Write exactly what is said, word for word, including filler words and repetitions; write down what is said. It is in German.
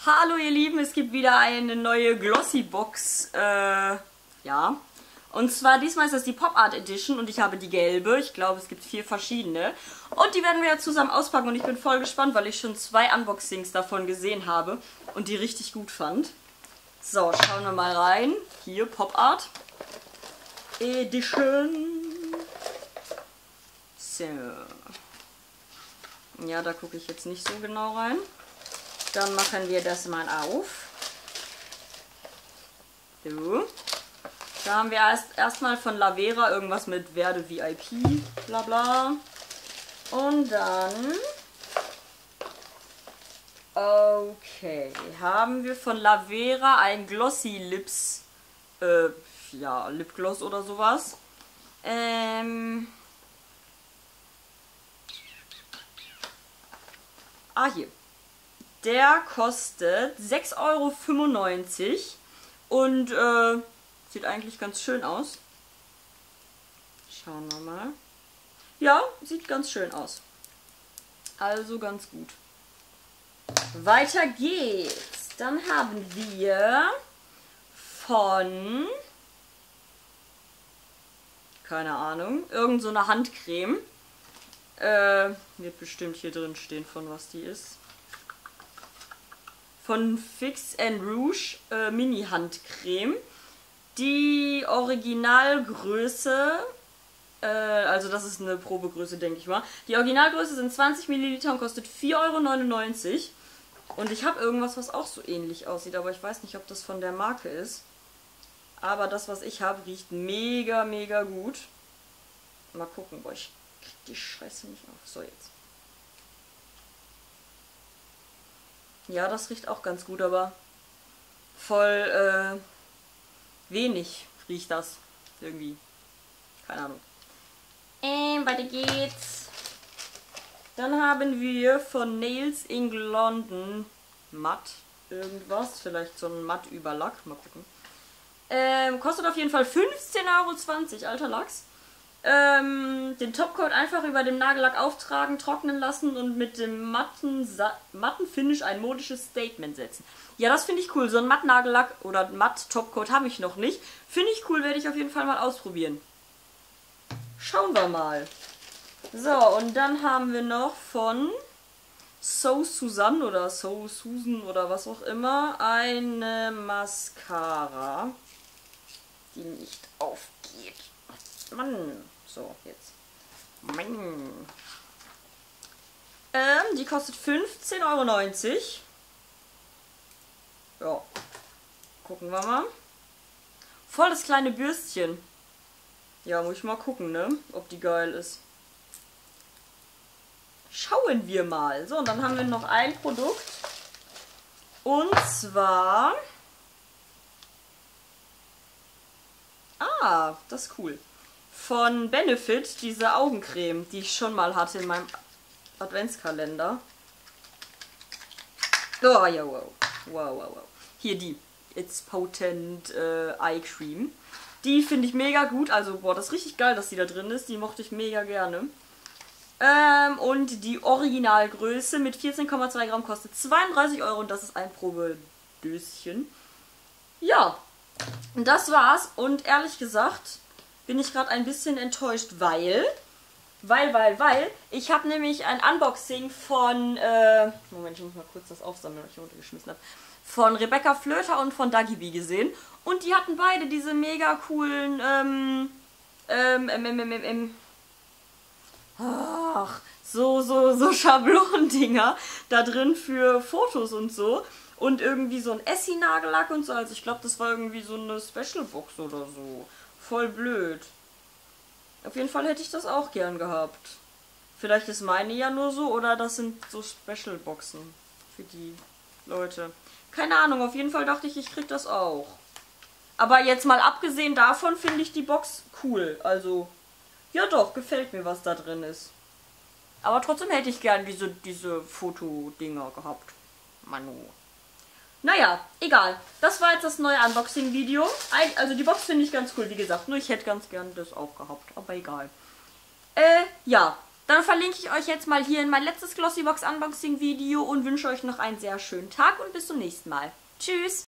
Hallo ihr Lieben, es gibt wieder eine neue Glossy Box, äh, ja. Und zwar diesmal ist das die Pop Art Edition und ich habe die gelbe. Ich glaube, es gibt vier verschiedene. Und die werden wir ja zusammen auspacken und ich bin voll gespannt, weil ich schon zwei Unboxings davon gesehen habe und die richtig gut fand. So, schauen wir mal rein. Hier, Pop Art Edition. So. Ja, da gucke ich jetzt nicht so genau rein. Dann machen wir das mal auf. So. Da haben wir erst erstmal von Lavera irgendwas mit Werde V I P, bla bla. Und dann... Okay, haben wir von Lavera ein Glossy Lips, äh, ja, Lipgloss oder sowas. Ähm... Ah, hier. Der kostet sechs Euro fünfundneunzig und äh, sieht eigentlich ganz schön aus. Schauen wir mal. Ja, sieht ganz schön aus. Also ganz gut. Weiter geht's. Dann haben wir von... Keine Ahnung. Irgend so eine Handcreme. Äh, wird bestimmt hier drin stehen, von was die ist. Von Fix and Rouge äh, Mini Handcreme. Die Originalgröße, äh, also das ist eine Probegröße, denke ich mal. Die Originalgröße sind zwanzig Milliliter und kostet vier Euro neunundneunzig. Und ich habe irgendwas, was auch so ähnlich aussieht, aber ich weiß nicht, ob das von der Marke ist. Aber das, was ich habe, riecht mega, mega gut. Mal gucken, boah, ich krieg die Scheiße nicht auf. So, jetzt. Ja, das riecht auch ganz gut, aber voll, äh, wenig riecht das irgendwie. Keine Ahnung. Ähm, weiter geht's. Dann haben wir von Nails Ink London matt irgendwas. Vielleicht so ein matt Überlack. Mal gucken. Ähm, kostet auf jeden Fall fünfzehn Euro zwanzig, alter Lachs. Ähm, den Topcoat einfach über dem Nagellack auftragen, trocknen lassen und mit dem matten, Sa matten Finish ein modisches Statement setzen. Ja, das finde ich cool. So ein matt Nagellack oder matt Topcoat habe ich noch nicht. Finde ich cool, werde ich auf jeden Fall mal ausprobieren. Schauen wir mal. So, und dann haben wir noch von So Susan oder So Susan oder was auch immer eine Mascara, die nicht aufgeht. Mann. So, jetzt. Mann. Ähm, die kostet fünfzehn Euro neunzig. Ja. Gucken wir mal. Voll das kleine Bürstchen. Ja, muss ich mal gucken, ne? Ob die geil ist. Schauen wir mal. So, und dann haben wir noch ein Produkt. Und zwar... Ah, das ist cool. Von Benefit, diese Augencreme, die ich schon mal hatte in meinem Adventskalender. Oh, ja, wow. Wow, wow, wow. Hier die. It's Potent äh, Eye Cream. Die finde ich mega gut. Also, boah, das ist richtig geil, dass die da drin ist. Die mochte ich mega gerne. Ähm, und die Originalgröße mit vierzehn Komma zwei Gramm kostet zweiunddreißig Euro und das ist ein Probedöschen. Ja, das war's. Und ehrlich gesagt... bin ich gerade ein bisschen enttäuscht, weil, weil, weil, weil, ich habe nämlich ein Unboxing von, äh, Moment, ich muss mal kurz das aufsammeln, was ich hier runtergeschmissen habe, von Rebecca Flöter und von Dagi gesehen und die hatten beide diese mega coolen, ähm, ähm, ähm, ähm, ähm, ähm, ach, so, so, so Schablonendinger da drin für Fotos und so und irgendwie so ein Essie-Nagellack und so, also ich glaube, das war irgendwie so eine Special-Box oder so. Voll blöd. Auf jeden Fall hätte ich das auch gern gehabt. Vielleicht ist meine ja nur so oder das sind so Special-Boxen für die Leute. Keine Ahnung, auf jeden Fall dachte ich, ich krieg das auch. Aber jetzt mal abgesehen davon finde ich die Box cool. Also, ja doch, gefällt mir, was da drin ist. Aber trotzdem hätte ich gern diese, diese Fotodinger gehabt. Manu. Naja, egal. Das war jetzt das neue Unboxing-Video. Also die Box finde ich ganz cool, wie gesagt. Nur ich hätte ganz gern das auch gehabt. Aber egal. Äh, ja. Dann verlinke ich euch jetzt mal hier in mein letztes Glossybox Unboxing Video und wünsche euch noch einen sehr schönen Tag und bis zum nächsten Mal. Tschüss!